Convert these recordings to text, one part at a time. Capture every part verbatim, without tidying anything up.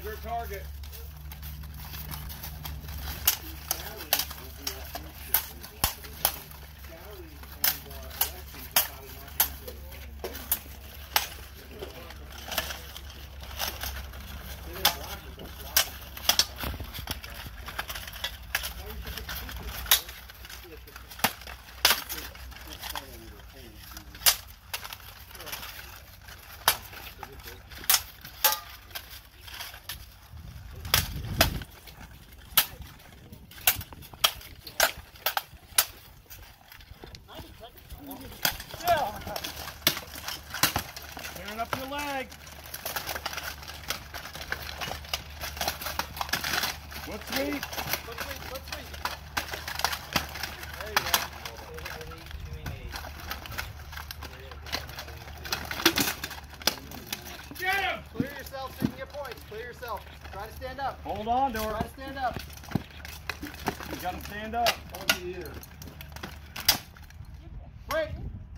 bigger target. Tearing up your leg. Foot sweep. Foot sweep, foot sweep. There you go. Get him! Clear yourself so you can get points. Clear yourself. Try to stand up. Hold on to her. Try to stand up. You gotta stand up. Hold the ear. Break.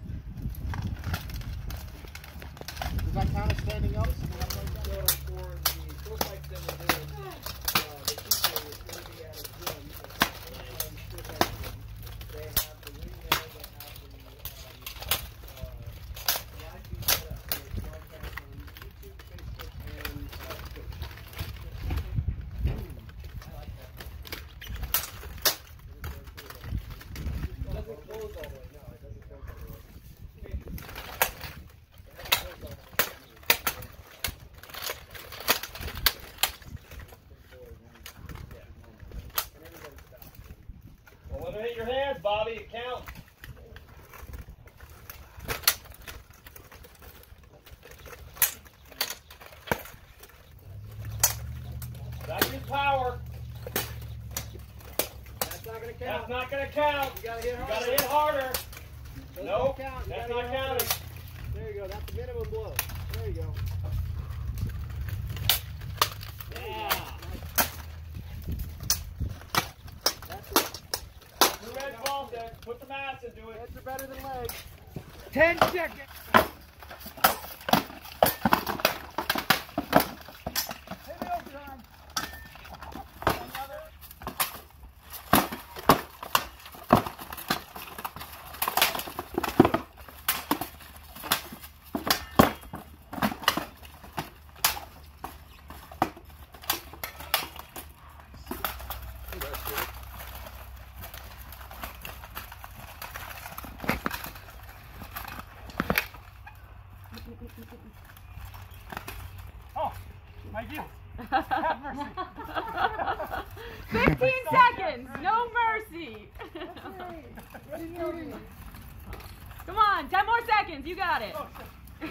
Does that count as standing up? So for the full fight that we're doing, uh, the teacher is going to be at a gym. They have the wing there, they have the um, uh, live feed set up. So it's broadcast on YouTube, Facebook, and uh, Twitch. I like that. It doesn't close all the way. No, it doesn't close all the way. Eliminate your hands, Bobby. It counts. That's your power. That's not going to count. That's not going to count. You got to hit You harder. got to hit harder. Those Nope. don't count. You That's gotta not hit harder. counting. There you go. That's the minimum blow. There you go. Yeah. That's it. Two red balls there. Put some ass into it. Heads are better than legs. Ten seconds. Hit it overtime. Another. Oh, my heels. Have mercy. Fifteen seconds. No mercy. Come on, ten more seconds. You got it. Good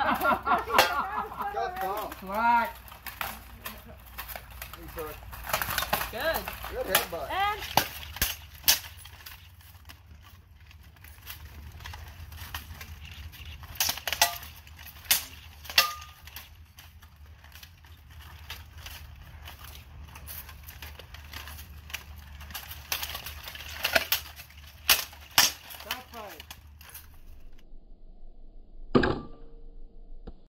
ball. Right. Good. Good. Good head butt. And